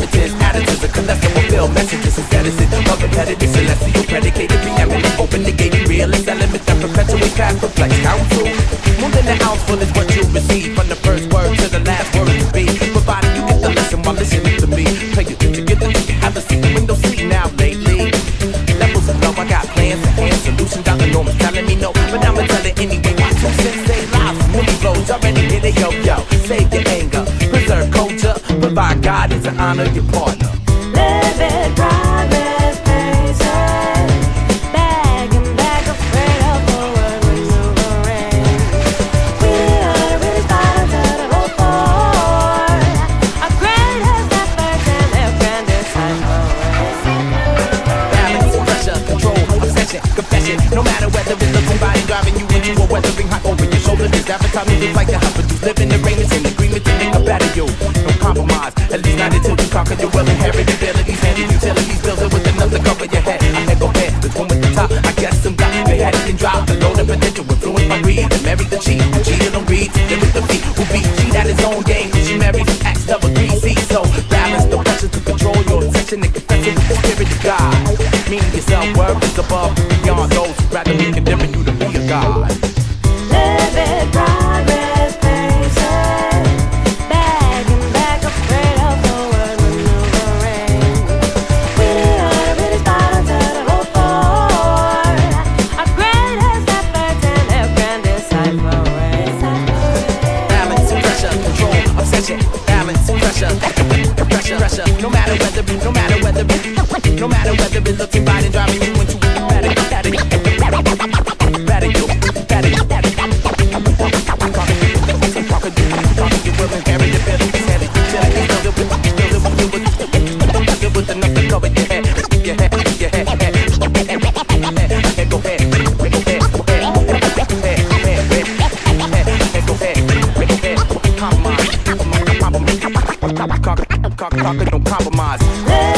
inheritance, additives, a cholesterol fill messages and medicine. Love repetitive, celestial, predicated, preeminent, open negated, realist elements that perpetuate past perplex counsel. More than an ounce full is what you receive, from the first word to the last word to be. Provided you get the lesson while listening to me. Play it together, you can have a seat, window seat now lately. Levels of love, I got plans to hand solutions. Dr. Norman's telling me no, but I'ma tell it anyway. My 2 cents stay live, many flows, already hit it, yo, yo. Save your anger, preserve culture, provide guidance and honor your partner. Live it, progress, paces. Back and back, afraid of forward maneuvering. We are the really bottoms of the whole board. Our greatest efforts and their grandest Balance, pressure, control, obsession, confession. No matter whether it's the somebody driving you into a weathering hot over your shoulder. This advertising looks like the help, but you live in arrangements and agreements to make a better you. No compromise, at least not until you conquer your well-inherited abilities. Handed utilities, bills it with enough to cover your head. I head go ahead, there's one with the top. I guess some guy, they had it and dropped. The load of potential, influenced by greed. And married the cheat, who cheated on reads. There is the feet, who beat cheat at his own game. She married X double 3C. So balance the pressure to control your obsession and confess it with the spirit of God. Meaning your self-worth is above and beyond those who rather be condemning you to be a God. live it, progress, paces. Back and back, afraid of forward maneuvering. We are the really bottoms of the whole board. Our greatest efforts and their grandest cypherways. Balance, pressure, control, obsession. Balance, pressure, pressure. No matter whether it's looking right and driving you into a better you. You will inherit the abilities, headed utilities, build it with enough to cover your head. Go ahead. Compromise. No compromise.